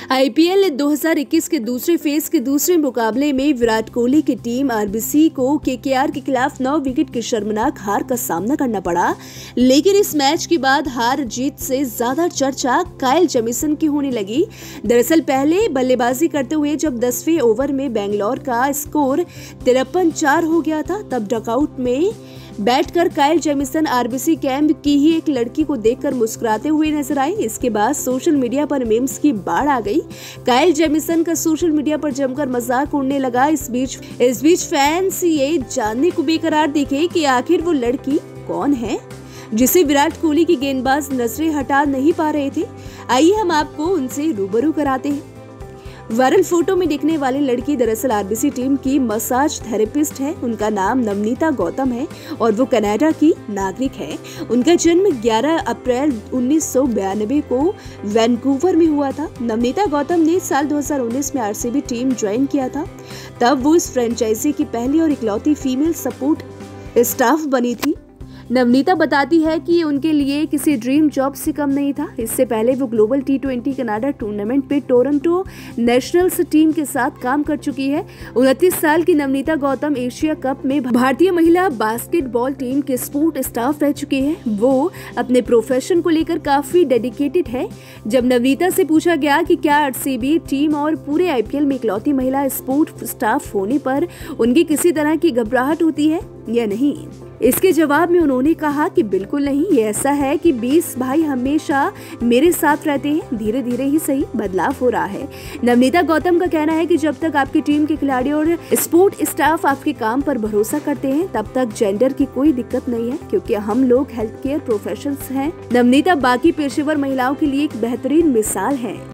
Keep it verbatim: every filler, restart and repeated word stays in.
IPL दो हज़ार इक्कीस के दूसरे फेज के दूसरे मुकाबले में विराट कोहली की टीम आरबीसी को केकेआर के खिलाफ नौ विकेट की शर्मनाक हार का सामना करना पड़ा। लेकिन इस मैच के बाद हार जीत से ज्यादा चर्चा काइल जेमिसन की होने लगी। दरअसल पहले बल्लेबाजी करते हुए जब दसवें ओवर में बेंगलोर का स्कोर तिरपन चार हो गया था, तब डकआउट में बैठकर काइल जेमिसन आरबीसी कैंप की ही एक लड़की को देखकर मुस्कुराते हुए नजर आई। इसके बाद सोशल मीडिया पर मीम्स की बाढ़ आ गई। काइल जेमिसन का सोशल मीडिया पर जमकर मजाक उड़ने लगा। इस बीच इस बीच फैंस ये जानने को बेकरार दिखे कि आखिर वो लड़की कौन है जिसे विराट कोहली की गेंदबाज नजरें हटा नहीं पा रहे थे। आइए हम आपको उनसे रूबरू कराते हैं। वायरल फोटो में दिखने वाली लड़की दरअसल आरबीसी टीम की मसाज थेरेपिस्ट है। उनका नाम नवनीता गौतम है और वो कनाडा की नागरिक है। उनका जन्म ग्यारह अप्रैल उन्नीस सौ बयानबे को वैनकूवर में हुआ था। नवनीता गौतम ने साल दो हज़ार उन्नीस में आरसीबी टीम ज्वाइन किया था। तब वो इस फ्रेंचाइजी की पहली और इकलौती फीमेल सपोर्ट स्टाफ बनी थी। नवनीता बताती है कि उनके लिए किसी ड्रीम जॉब से कम नहीं था। इससे पहले वो global T twenty Canada tournament पे टोरंटो नेशनल्स टीम के साथ काम कर चुकी है। उनतीस साल की नवनीता गौतम एशिया कप में भारतीय महिला बास्केटबॉल टीम के सपोर्ट स्टाफ रह चुकी है। वो अपने प्रोफेशन को लेकर काफी डेडिकेटेड है। जब नवनीता से पूछा गया कि क्या आरसीबी टीम और पूरे आईपीएल में इकलौती महिला सपोर्ट स्टाफ होने पर उनकी किसी तरह की घबराहट होती है या नहीं, इसके जवाब में उन्होंने कहा कि बिल्कुल नहीं। ये ऐसा है कि बीस भाई हमेशा मेरे साथ रहते हैं, धीरे धीरे ही सही बदलाव हो रहा है। नवनीता गौतम का कहना है कि जब तक आपकी टीम के खिलाड़ी और स्पोर्ट स्टाफ आपके काम पर भरोसा करते हैं, तब तक जेंडर की कोई दिक्कत नहीं है, क्योंकि हम लोग हेल्थ केयर प्रोफेशनल्स हैं। नवनीता बाकी पेशेवर महिलाओं के लिए एक बेहतरीन मिसाल है।